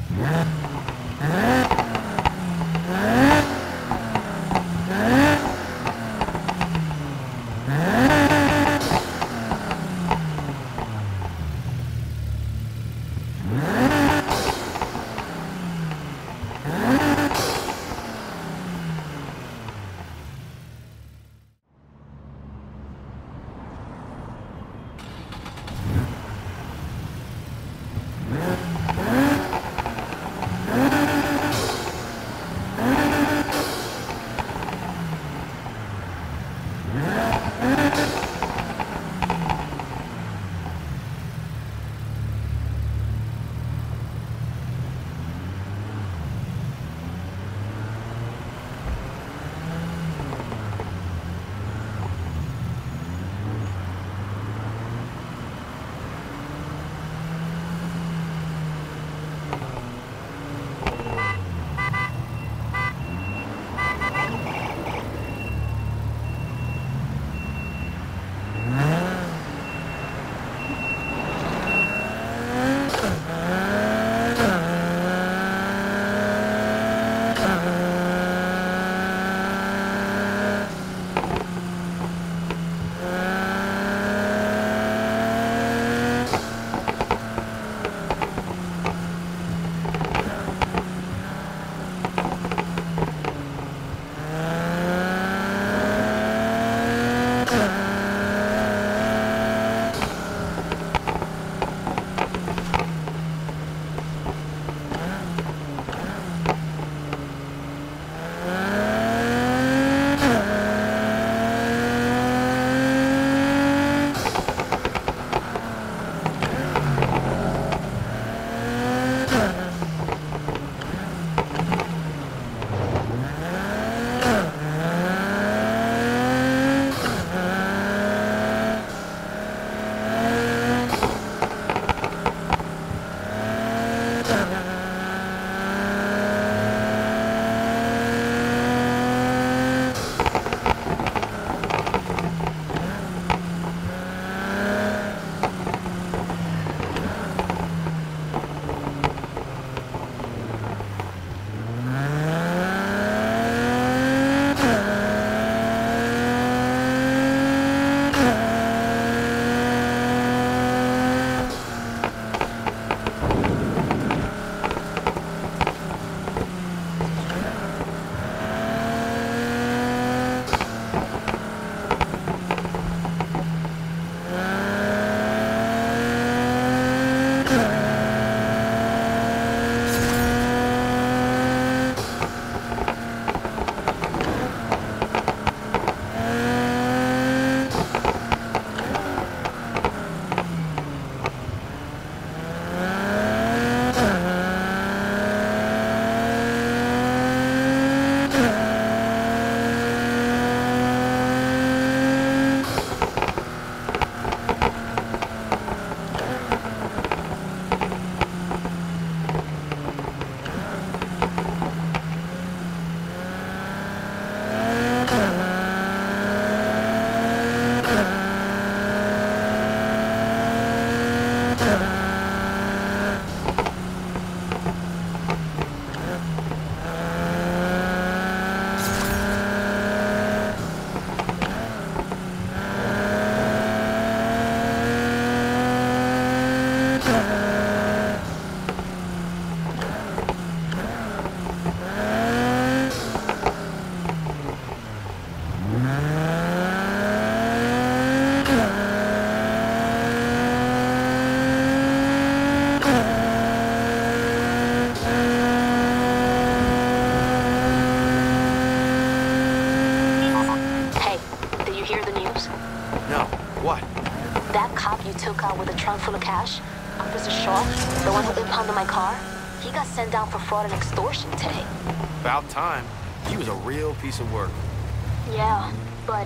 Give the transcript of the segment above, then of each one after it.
took out with a trunk full of cash, Officer Shaw, the one who impounded my car, he got sent down for fraud and extortion today. About time. He was a real piece of work. Yeah, but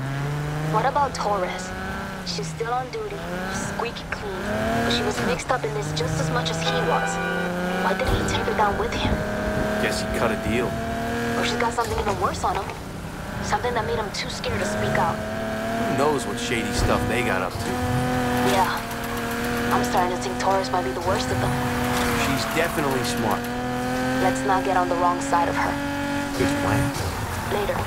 what about Torres? She's still on duty, squeaky clean, but she was mixed up in this just as much as he was. Why didn't he take her down with him? Guess he cut a deal. Or she's got something even worse on him. Something that made him too scared to speak out. Who knows what shady stuff they got up to? Yeah. I'm starting to think Torres might be the worst of them. She's definitely smart. Let's not get on the wrong side of her. Good plan. Later.